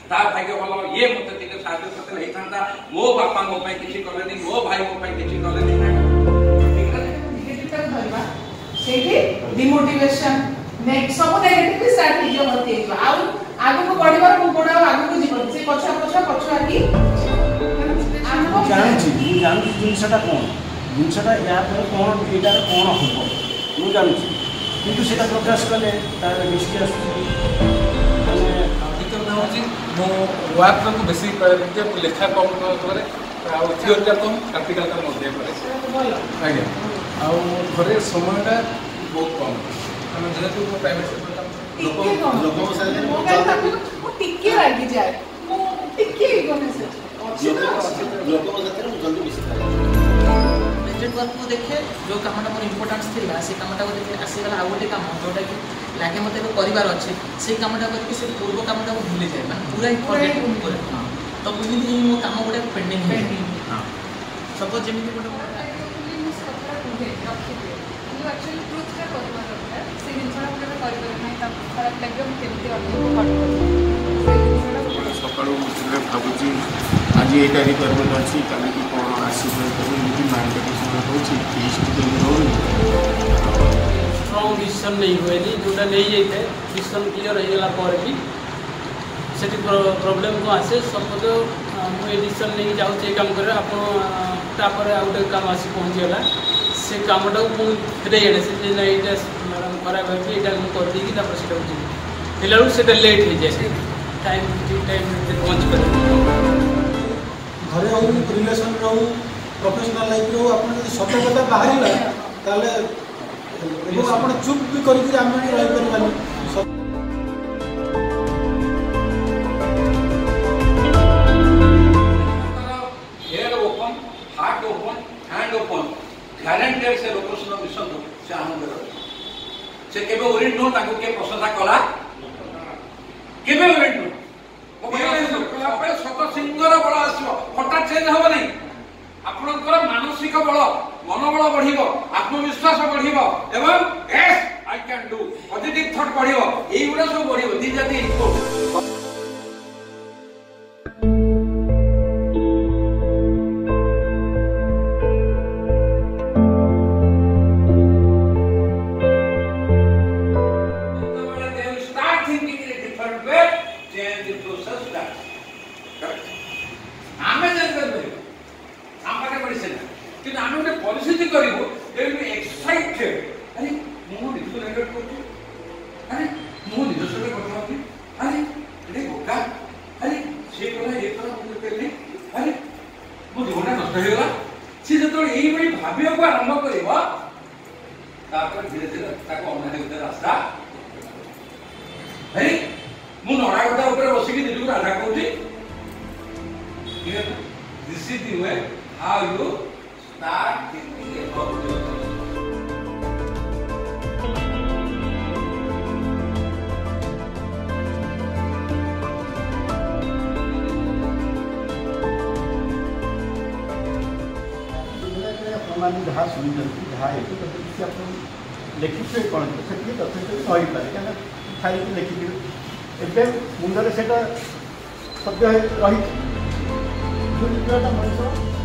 ता भाग्य भल ये मत टिके साहाଯ୍य करते होता मो बापा मो पाई किछि करलेनी मो भाई मो पाई किछि करलेनी डिमोटिवेशन नेक्स्ट सब नेगेटिव स्टार्ट हो जाते आउ आगु को बढ़िबार को गोडा आगु को जीवन से पछा आकी जानछि जिनसटा कोन जिनसटा या पर कोन एटा कोन होबो मु जानछि किंतु सेटा प्रकाश कले तार डिस्कस माने अधिकतर होछि मो वर्क को बेसी प्रायोरिटी लेखा कम करे आ थियोरी का कम प्रैक्टिकल का मध्ये करे आज्ञा आ घरे समयटा बहुत कम हम जेहेतु प्राइवेट सेक्टर लोक साले मो टिके लागी जाए मो टिके कोने से लोक साथे जल्दी मिस करे प्रोजेक्ट वर्क को देखे जो कामटा मोर इंपोर्टेंस थिला से कामटा को देखे आसीगला आ गोटे काम जोटा कि लागे मते परिवार अछि से कामटा करके से पूर्व कामटा को भूली जाए माने पूरा ही प्रोजेक्ट करे हां तो बुझिली मो काम गोटे पेंडिंग है हां सपोज जेमिति गोटे एक्चुअली ट्रुथ का परिवार होता से जिनसटा को कर नहीं ता खराब लगे हम केमती आपको हट सकाळू मुझे भाबुची आज ये तारीख करबल अछि काली की कोन आसी एमती माइंड कंडीशन होछि टेस्ट के रोल स्ट्रांग डिसीजन नहीं हुए जोटा नहीं जाए डिसीजन क्लियर हो गला पर भी सेठी प्रॉब्लम को आसे सपोज मुझे डिसीजन नहीं जाऊँ काम कर तापर आ गए काम आसी पहुँची गला से कामटा को फेरे जाए से मैडम खराब है ये कर देगी से लेट हो जाए टाइम पहुँच कर घरे रहू रिलेशन रहू प्रोफेशनल लाइफ रहू आपन सत कथा बाहरिला ताले एबो आपन चुप भी करिक हम रहि परबानी head open heart open hand open guaranteed से लोकेशन मिशन से आनंद से केबे ओरिड नो ताको के प्रशंसा कला केबे ओरिड नो सत सिंगर बल आसो हठात चेंज हम नहीं आपणकर मानसिक बल मनोबल बढ़ आत्मविश्वास बढ़ एवं yes I can do positive thought बढ़ युवा सब बढ़ दी जाती परिस्थिति करू एक्साइटेड अरे मुझे निज अरे मुझे निज सहित कथा अरे ये बोका अरे से कला ये कला मुझे करनी अरे मो जीवन नष्ट हो गला सी जो ये भाविया को आरंभ कर धीरे धीरे अनानी रास्ता अरे मु नड़ा गदा बसिक निजक राधा कहूँ this is the way how you start thinking about yourself. अपने जहाँ शुणी जहाँ ये किसी आप लिखिए कौन से तथ्य रही पारे क्या खाई लिखिए एवं मुंडे से सद्य रही मनुष्य